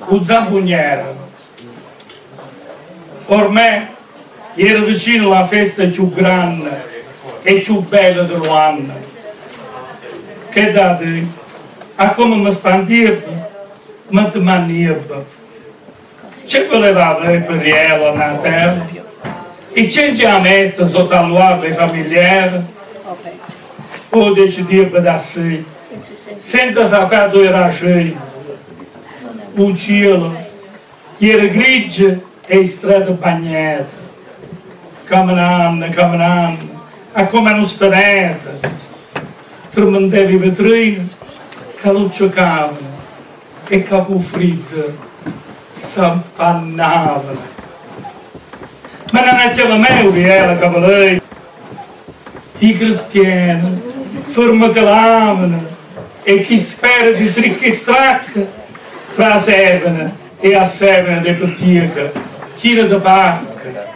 con Zambuniera. Ormai era vicino alla festa più grande e più bella dell'anno. Che date? A come mi spandiva, mi domaniva. Che voleva lei per ella nella terra? E c'è a mettere sotto al luogo familiare? O decidiva da sé, senza sapere dove era scena. Un cielo era grigio e strade bagnate. Camminando, a come non stanete. Tremendava i vetrini, che lucciocavano e capo freddo s'ampannavano. Ma non metteva mai Uriela, cavaliere. I cristiani fermacavano e chi spera di tricchi-trac tra sevene e a sevene di bottega, china di pacca.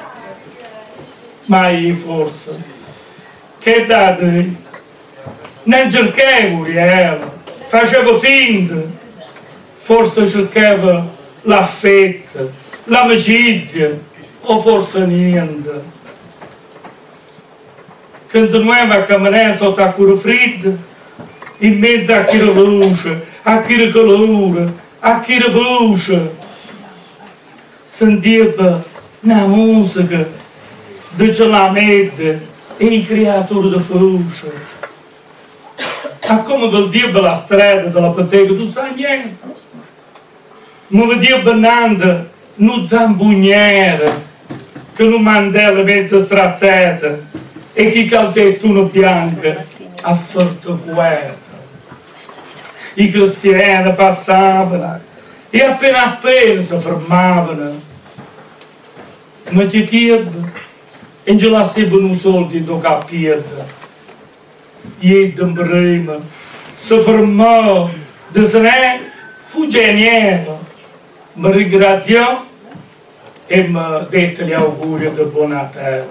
Ma io forse, che date? Non cercavo Uriela, facevo finta, forse cercavo l'affetto, l'amicizia, o forse niente. Continuavo a camminare sotto a cura fredda, in mezzo a chi luce, a chi calore, a chi voce. Sentivo una musica di Celamette e i creatori di voce. A come vedevo la strada della bottega, tu sai niente. Mi vedevo andando in un zambuniere, con un mantello mezzo strazzato e che calzettone bianco a forte guerra. I cristiani passavano e appena si fermavano. Ma ti chiedo, e non lasciavano soldi do capito. E prima si fermò, di se ne fu geniale. Mi ringraziò e mi dette gli auguri di buon Natale.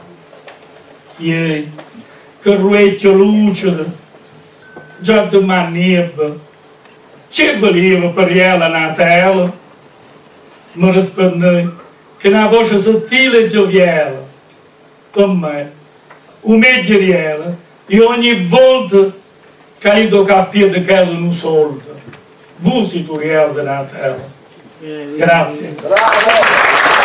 E che ruecchio lucido, già domani ebbe, ci voleva per ella Natale? Mi rispondei che una voce sottile e gioviale, con me, un meglio e ogni volta che io capito che era un soldo, busi tu riel di Natale. Grazie. Bravo.